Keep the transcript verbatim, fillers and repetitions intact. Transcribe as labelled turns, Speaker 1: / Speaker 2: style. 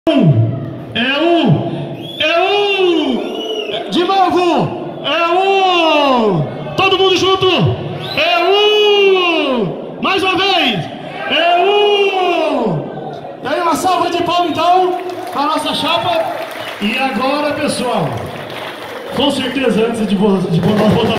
Speaker 1: É um, é um, de novo, é um, todo mundo junto, é um, mais uma vez, é um. E aí, uma salva de palmas então, para a nossa chapa. E agora, pessoal, com certeza antes de, de nós voltar